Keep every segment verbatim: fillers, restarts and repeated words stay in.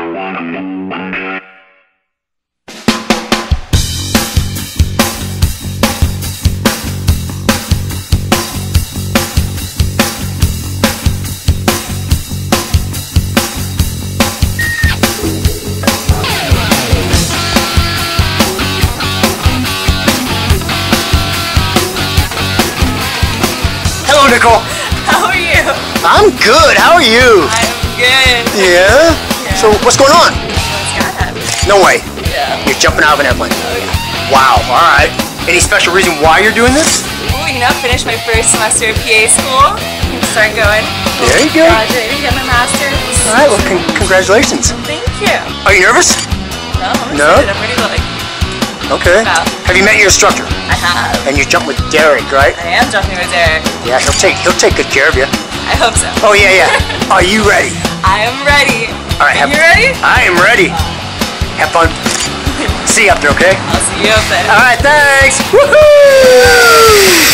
Hello, Nicole. How are you? I'm good. How are you? I'm good. Yeah? Yeah. So, what's going on? Skydiving. No way. Yeah. You're jumping out of an airplane. Oh yeah. Wow. All right. Any special reason why you're doing this? Ooh, you know, finish my first semester of P A school. Start going. There you go. Graduating, get my master's. All right. Well, con congratulations. Thank you. Are you nervous? No, I'm No? excited. I'm ready to like. Okay. Wow. Have you met your instructor? I have. And you jumped with Derek, right? I am jumping with Derek. Yeah. He'll take he'll take good care of you. I hope so. Oh yeah, yeah. Are you ready? I am ready. All right. Are Have, you ready? I am ready. Have fun. See you up there, okay? I'll see you up there. All right. Thanks. Woohoo!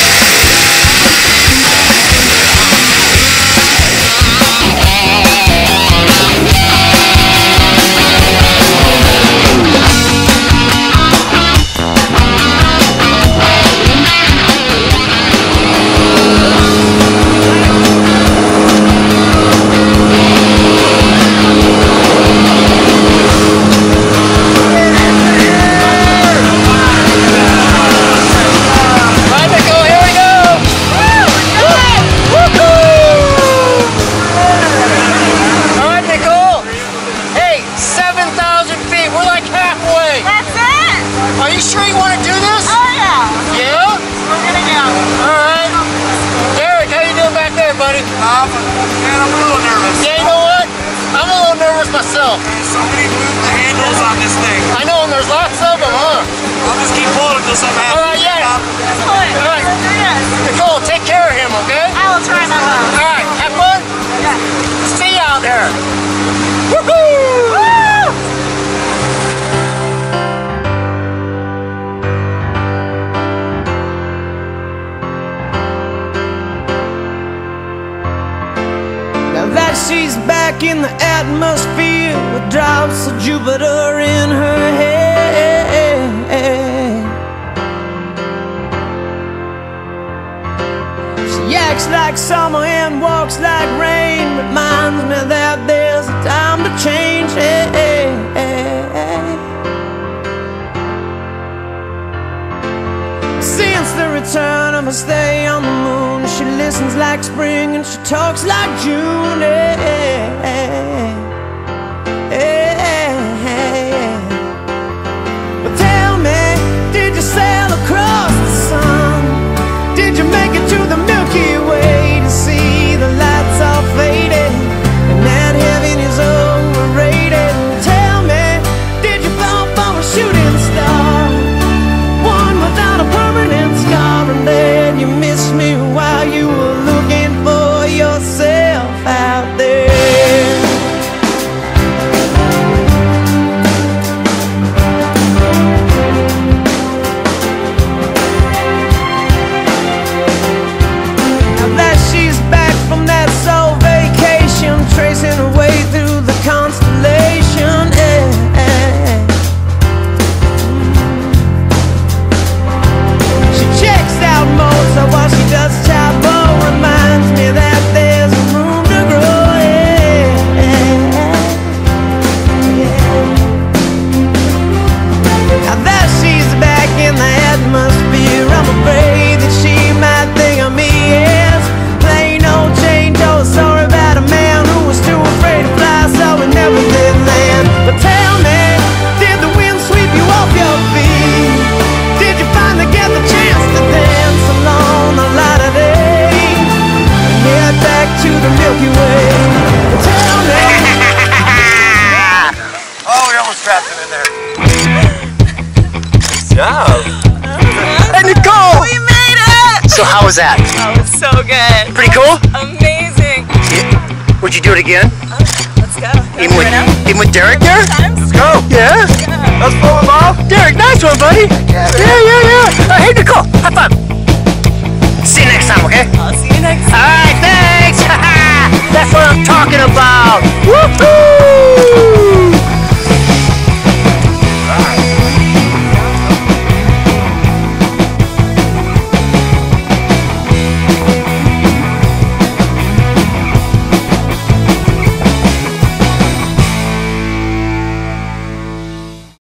Um, man, I'm a little nervous. Yeah, you know what? I'm a little nervous myself. Somebody move the handles on this thing. I know, and there's lots of them, huh? I'll just keep pulling until something happens. All right, yeah. All right. Nicole, take care of him, okay? I will try my best. All right, have fun? Yeah. See you out there. Woohoo! Woo! That she's back in the atmosphere with drops of Jupiter in her head. She acts like summer and walks like rain, reminds me that there's a time to change. Since the return of her stay on the moon, she listens like spring and she talks like June. Hey, hey, hey. But tell me, did you sail across the sun? Did you make it to the Milky Way to see the lights all faded and that heaven is overrated? Tell me, did you fall from a shooting star, one without a permanent scar, and then you missed me while you were looking for yourself out there? Now that she's back from that soul vacation, tracing her way through the constellation, eh, eh. She checks out Mozart while she does Chabot, reminds me that there's room to grow. Yeah, yeah. Now that she's back in the atmosphere, I'm afraid that she might think of me as plain old Jane Doe, sorry about a man who was too afraid to fly, so we never did land. But tell me, did the wind sweep you off your feet? Did you finally get the chance to dance along the light of day and head back to the Milky Way? Tell me. Oh, we almost trapped him in there. Yeah. Hey, Nicole! We made it! So how was that? Oh, it's so good. Pretty cool? Amazing. Yeah. Would you do it again? Let's go. Even with, even with Derek there? Let's go. Yeah? That's fun, Bob. Derek, nice one, buddy. Yeah, yeah, yeah. Uh, hey, Nicole, have fun. See you next time, okay? I'll see you next time. All right.